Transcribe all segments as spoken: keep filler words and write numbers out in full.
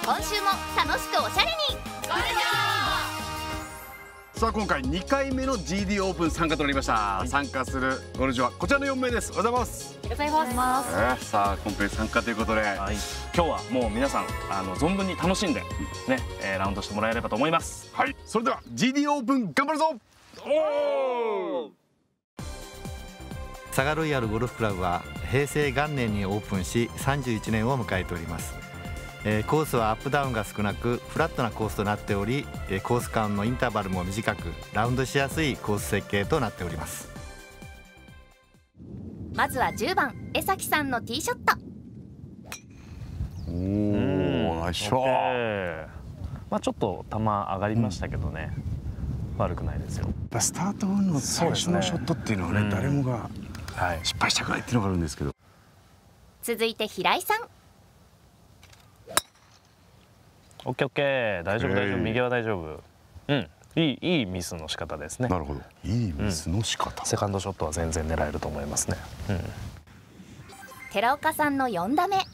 今週も楽しくおしゃれにゴルジさあ今回にかいめの ジーディー オープン参加となりました、はい、参加するゴルジョはこちらのよんめいです。おはようございます。 おはようございます、 えー、さあコンペ参加ということで、はい、 今日はもう皆さんあの存分に楽しんでね、えー、ラウンドしてもらえればと思います。 はい、それでは ジーディー オープン頑張るぞ。おー、 佐賀ロイヤルゴルフクラブは平成元年にオープンしさんじゅういちねんを迎えております。えー、コースはアップダウンが少なくフラットなコースとなっており、えー、コース間のインターバルも短くラウンドしやすいコース設計となっております。 まずはじゅうばん江崎さんのティーショット。 おー、ナイスショット。 まあちょっと球上がりましたけどね、うん、悪くないですよ。 スタートの最初のショットっていうのはね、うん、誰もが失敗したくないっていうのがあるんですけど。 続いて平井さん。 オッケーオッケー、大丈夫大丈夫、右は大丈夫。うん、いいいいミスの仕方ですね。 なるほど、いいミスの仕方、 うん、セカンドショットは全然狙えると思いますね。うん、 寺岡さんのよん打目。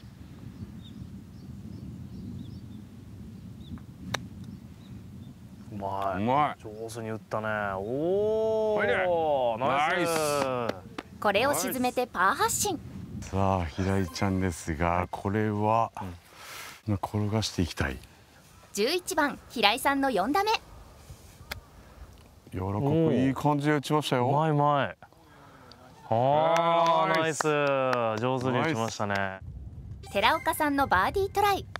うまい、 うまい、 上手に打ったね。おお、ナイス。 これを沈めてパー発進。 さあ平井ちゃんですが、これは、うん、転がしていきたい。 じゅういちばん平井さんのよん打目。 柔らかくいい感じで打ちましたよ。 うまいうまい。ああ、ナイス、上手に打ちましたね。 寺岡さんのバーディートライ。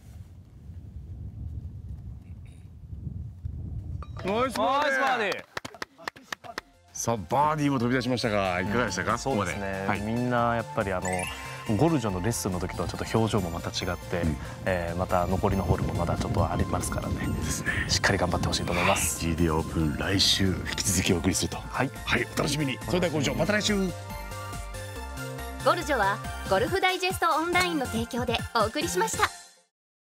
ナイスバーディー。さあバーディーも飛び出しましたが、いかがでしたか。うん、 そうですね、はい、みんなやっぱりあのゴルジョのレッスンの時とはちょっと表情もまた違って、うん、えー、また残りのホールもまだちょっとありますからね。ですね、しっかり頑張ってほしいと思います。 ジーディー オープン来週引き続きお送りすると。はい、はい、お楽しみに。それではゴルジョまた来週。 ゴルジョはゴルフダイジェストオンラインの提供でお送りしました。